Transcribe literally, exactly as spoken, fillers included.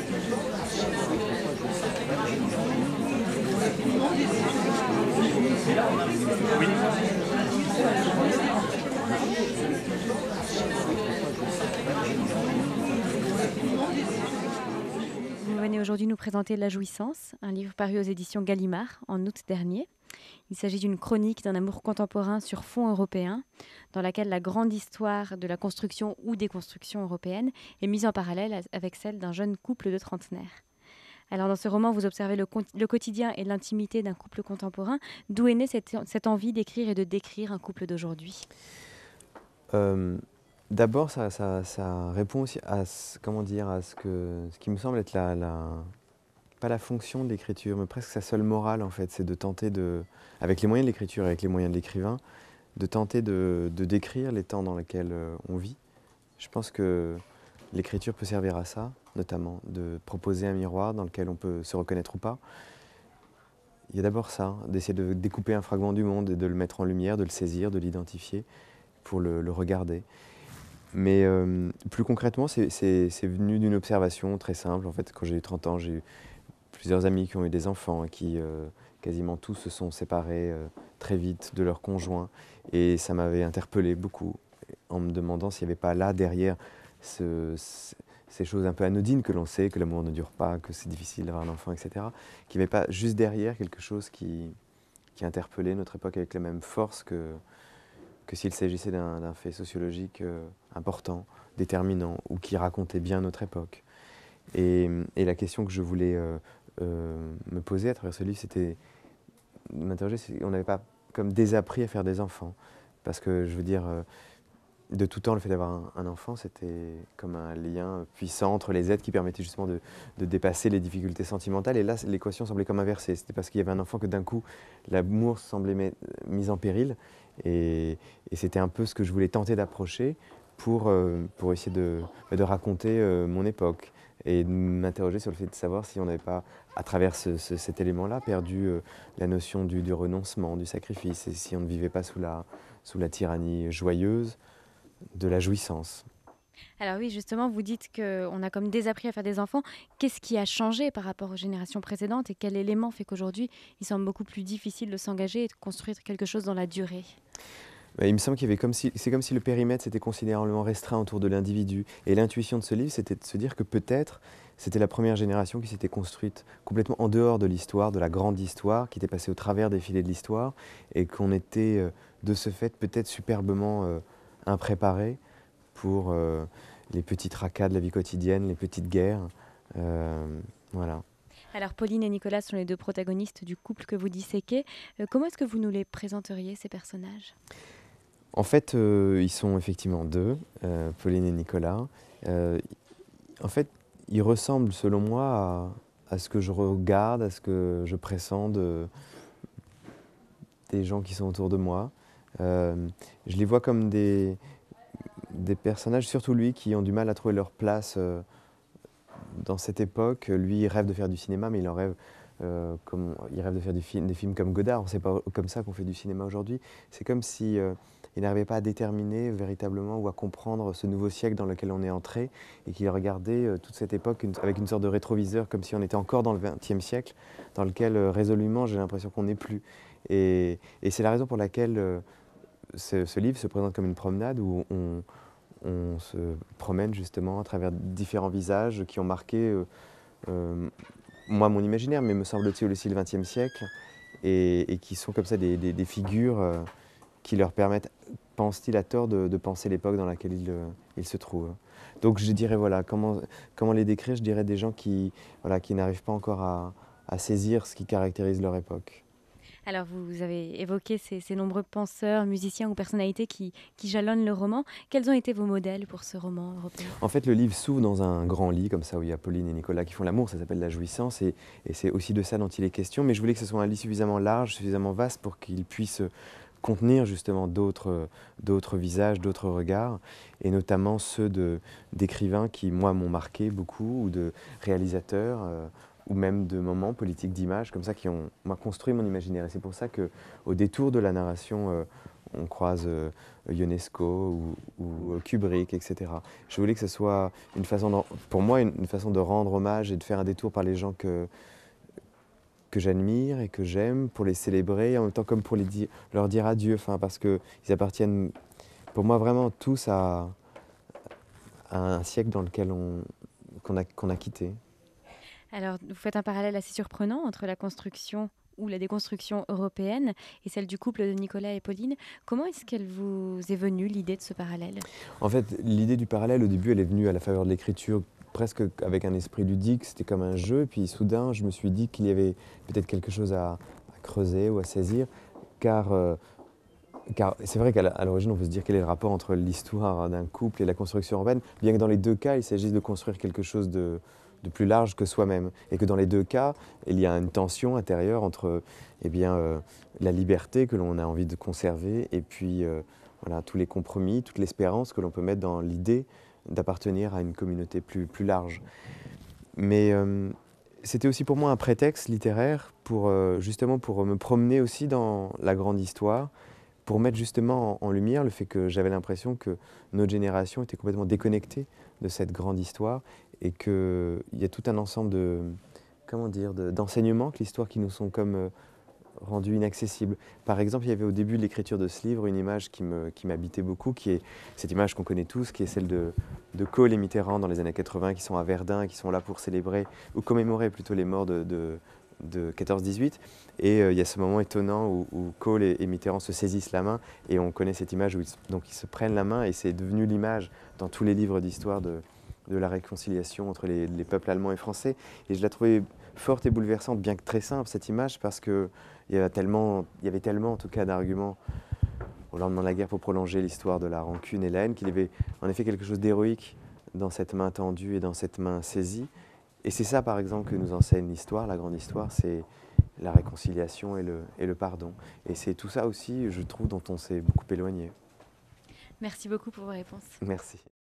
Vous venez aujourd'hui nous présenter La Jouissance, un livre paru aux éditions Gallimard en août dernier. Il s'agit d'une chronique d'un amour contemporain sur fond européen, dans laquelle la grande histoire de la construction ou déconstruction européenne est mise en parallèle avec celle d'un jeune couple de trentenaires. Alors dans ce roman, vous observez le, le quotidien et l'intimité d'un couple contemporain. D'où est née cette, cette envie d'écrire et de décrire un couple d'aujourd'hui? euh, D'abord, ça, ça, ça répond aussi à ce, comment dire, à ce, que, ce qui me semble être la, la, pas la fonction de l'écriture, mais presque sa seule morale en fait, c'est de tenter de, avec les moyens de l'écriture, avec les moyens de l'écrivain, de tenter de, de décrire les temps dans lesquels euh, on vit. Je pense que l'écriture peut servir à ça, notamment, de proposer un miroir dans lequel on peut se reconnaître ou pas. Il y a d'abord ça, d'essayer de découper un fragment du monde et de le mettre en lumière, de le saisir, de l'identifier pour le, le regarder. Mais euh, plus concrètement, c'est venu d'une observation très simple. En fait, quand j'ai eu trente ans, j'ai eu plusieurs amis qui ont eu des enfants, qui euh, quasiment tous se sont séparés euh, très vite de leurs conjoints. Et ça m'avait interpellé beaucoup, en me demandant s'il n'y avait pas là, derrière, ce, ce, ces choses un peu anodines que l'on sait, que l'amour ne dure pas, que c'est difficile d'avoir un enfant, et cetera, qu'il n'y avait pas juste derrière quelque chose qui, qui interpellait notre époque avec la même force que, que s'il s'agissait d'un fait sociologique euh, important, déterminant, ou qui racontait bien notre époque. Et, et la question que je voulais euh, euh, me poser à travers ce livre, c'était de m'interroger si on n'avait pas comme désappris à faire des enfants. Parce que je veux dire, euh, de tout temps, le fait d'avoir un, un enfant, c'était comme un lien puissant entre les êtres qui permettait justement de, de dépasser les difficultés sentimentales. Et là, l'équation semblait comme inversée. C'était parce qu'il y avait un enfant que d'un coup, l'amour semblait met, mis en péril. Et, et c'était un peu ce que je voulais tenter d'approcher pour, euh, pour essayer de, de raconter euh, mon époque et de m'interroger sur le fait de savoir si on n'avait pas, à travers ce, ce, cet élément-là, perdu euh, la notion du, du renoncement, du sacrifice, et si on ne vivait pas sous la, sous la tyrannie joyeuse de la jouissance. Alors oui, justement, vous dites qu'on a comme désappris à faire des enfants. Qu'est-ce qui a changé par rapport aux générations précédentes et quel élément fait qu'aujourd'hui, il semble beaucoup plus difficile de s'engager et de construire quelque chose dans la durée? Il me semble qu'il y avait comme si, c'est comme si le périmètre s'était considérablement restreint autour de l'individu. Et l'intuition de ce livre, c'était de se dire que peut-être c'était la première génération qui s'était construite complètement en dehors de l'histoire, de la grande histoire, qui était passée au travers des filets de l'histoire, et qu'on était euh, de ce fait peut-être superbement euh, impréparés pour euh, les petits tracas de la vie quotidienne, les petites guerres. Euh, voilà. Alors Pauline et Nicolas sont les deux protagonistes du couple que vous disséquez. Euh, comment est-ce que vous nous les présenteriez, ces personnages? En fait, euh, ils sont effectivement deux, euh, Pauline et Nicolas. Euh, en fait, ils ressemblent, selon moi, à, à ce que je regarde, à ce que je pressens de, des gens qui sont autour de moi. Euh, je les vois comme des, des personnages, surtout lui, qui ont du mal à trouver leur place euh, dans cette époque. Lui, il rêve de faire du cinéma, mais il en rêve, euh, comme, il rêve de faire du film, des films comme Godard. C'est pas comme ça qu'on fait du cinéma aujourd'hui. C'est comme si euh, il n'arrivait pas à déterminer véritablement ou à comprendre ce nouveau siècle dans lequel on est entré et qu'il regardait euh, toute cette époque une, avec une sorte de rétroviseur, comme si on était encore dans le vingtième siècle, dans lequel euh, résolument j'ai l'impression qu'on n'est plus. Et, et c'est la raison pour laquelle euh, ce, ce livre se présente comme une promenade où on, on se promène justement à travers différents visages qui ont marqué, euh, euh, moi, mon imaginaire, mais me semble-t-il aussi le vingtième siècle, et, et qui sont comme ça des, des, des figures euh, qui leur permettent, pense-t-il à tort, de, de penser l'époque dans laquelle ils, euh, ils se trouvent. Donc je dirais, voilà, comment, comment les décrire? Je dirais des gens qui, voilà, qui n'arrivent pas encore à, à saisir ce qui caractérise leur époque. Alors vous avez évoqué ces, ces nombreux penseurs, musiciens ou personnalités qui, qui jalonnent le roman. Quels ont été vos modèles pour ce roman européen? En fait, le livre s'ouvre dans un grand lit, comme ça, où il y a Pauline et Nicolas qui font l'amour, ça s'appelle La Jouissance, et, et c'est aussi de ça dont il est question, mais je voulais que ce soit un lit suffisamment large, suffisamment vaste pour qu'il puisse contenir justement d'autres d'autres visages, d'autres regards, et notamment ceux d'écrivains qui, moi, m'ont marqué beaucoup, ou de réalisateurs, euh, ou même de moments politiques d'images, comme ça, qui ont m'a construit mon imaginaire. Et c'est pour ça qu'au détour de la narration, euh, on croise euh, Ionesco ou, ou Kubrick, et cetera. Je voulais que ce soit une façon, de, pour moi, une, une façon de rendre hommage et de faire un détour par les gens que, que j'admire et que j'aime, pour les célébrer, et en même temps comme pour les di leur dire adieu, enfin, parce qu'ils appartiennent, pour moi, vraiment tous à, à un siècle dans lequel on, qu'on a, qu'on a quitté. Alors, vous faites un parallèle assez surprenant entre la construction ou la déconstruction européenne et celle du couple de Nicolas et Pauline. Comment est-ce qu'elle vous est venue, l'idée de ce parallèle? En fait, l'idée du parallèle, au début, elle est venue à la faveur de l'écriture, presque avec un esprit ludique, c'était comme un jeu, et puis soudain, je me suis dit qu'il y avait peut-être quelque chose à, à creuser ou à saisir, car, euh, car c'est vrai qu'à l'origine, on peut se dire quel est le rapport entre l'histoire d'un couple et la construction urbaine, bien que dans les deux cas, il s'agisse de construire quelque chose de, de plus large que soi-même, et que dans les deux cas, il y a une tension intérieure entre eh bien, euh, la liberté que l'on a envie de conserver, et puis euh, voilà, tous les compromis, toute l'espérance que l'on peut mettre dans l'idée d'appartenir à une communauté plus, plus large. Mais euh, c'était aussi pour moi un prétexte littéraire pour euh, justement pour me promener aussi dans la grande histoire, pour mettre justement en, en lumière le fait que j'avais l'impression que notre génération était complètement déconnectée de cette grande histoire et qu'il y a tout un ensemble de, comment dire, de, d'enseignements que l'histoire qui nous sont comme euh, rendus inaccessibles. Par exemple, il y avait au début de l'écriture de ce livre une image qui me, qui m'habitait beaucoup, qui est cette image qu'on connaît tous, qui est celle de, de Kohl et Mitterrand dans les années quatre-vingts, qui sont à Verdun, qui sont là pour célébrer, ou commémorer plutôt les morts de, de, de quatorze dix-huit. Et euh, il y a ce moment étonnant où, où Kohl et, et Mitterrand se saisissent la main, et on connaît cette image où ils, donc ils se prennent la main, et c'est devenu l'image dans tous les livres d'histoire de, de la réconciliation entre les, les peuples allemands et français. Et je la trouvais forte et bouleversante, bien que très simple, cette image, parce que il y avait tellement, il y avait tellement en tout cas d'arguments au lendemain de la guerre pour prolonger l'histoire de la rancune et la haine, qu'il y avait en effet quelque chose d'héroïque dans cette main tendue et dans cette main saisie. Et c'est ça, par exemple, que nous enseigne l'histoire, la grande histoire, c'est la réconciliation et le, et le pardon. Et c'est tout ça aussi, je trouve, dont on s'est beaucoup éloigné. Merci beaucoup pour vos réponses. Merci.